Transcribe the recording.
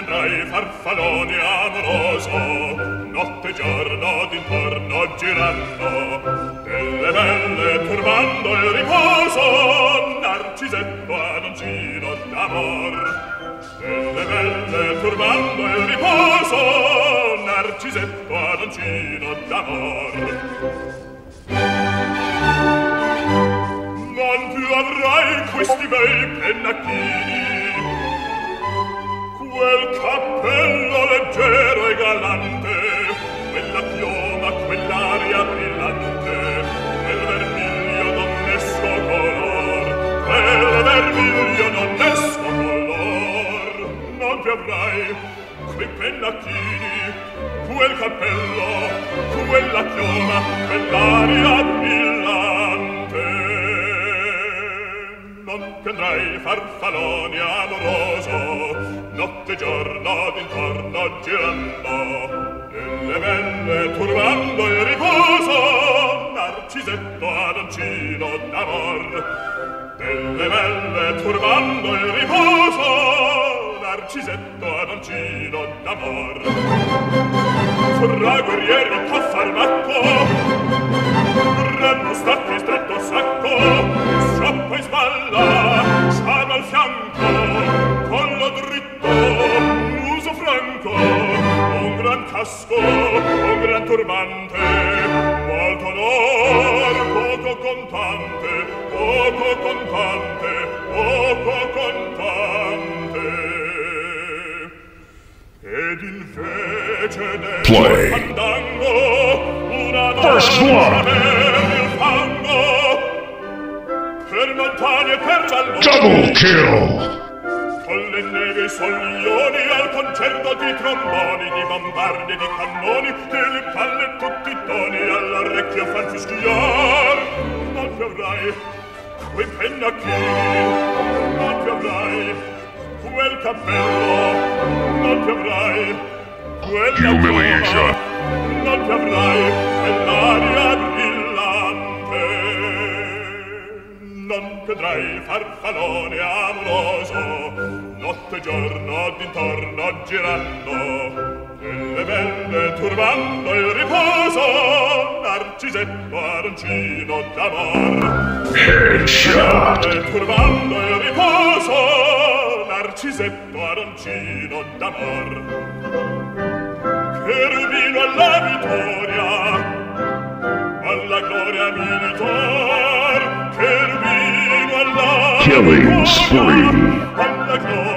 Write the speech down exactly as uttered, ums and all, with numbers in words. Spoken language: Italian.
andrai farfallone amoroso, notte e giorno d'intorno girando, delle belle turbando il riposo, Narcisetto adoncino d'amor. Delle belle turbando il riposo, Narcisetto adoncino d'amor. Non più avrai questi bei pennacchini, quel cappello leggero e galante, quella pioma, quell'aria brillante, quel vermiglio d'onnesto color, quel vermiglio d'onnesto color. Non più avrai quei pennacchini, quel cappello, quella pioma, quell'aria brillante. Non più andrai farfallone amoroso, notte e giorno d'intorno girando, delle belle turbando il riposo, Narcisetto adoncino d'amor. Delle belle turbando il riposo, Narcisetto adoncino d'amor. Fra guerrieri t'ho farmacco, rammo stacchi stretto sacco, stroppo in spalla, sciama al fianco, collo dritto, muso franco, un gran casco, un gran turbante, molto onor, poco contante, poco contante, poco contante. Ed invece del fandango una donna nel fango, per montagne e per valloni, double kill! con le neve e i soglioni, al concerto di tromboni, di bombardi e di cannoni, che le palle tutti i toni all'orecchio fan fischiar. Non più avrai quei pennacchini, non più avrai quel cappello, non più avrai quella Humiliation. piuma, non più avrai quell'aria brillante. Non vedrai farfallone amoroso, notte e giorno d'intorno girando, delle belle turbando il riposo, Narcisetto adoncino d'amor. Headshot! Delle belle turbando il riposo, Narcisetto adoncino d'amor. Cherubino alla vittoria, alla gloria militar, cherubino alla Killing vittoria, spree. alla gloria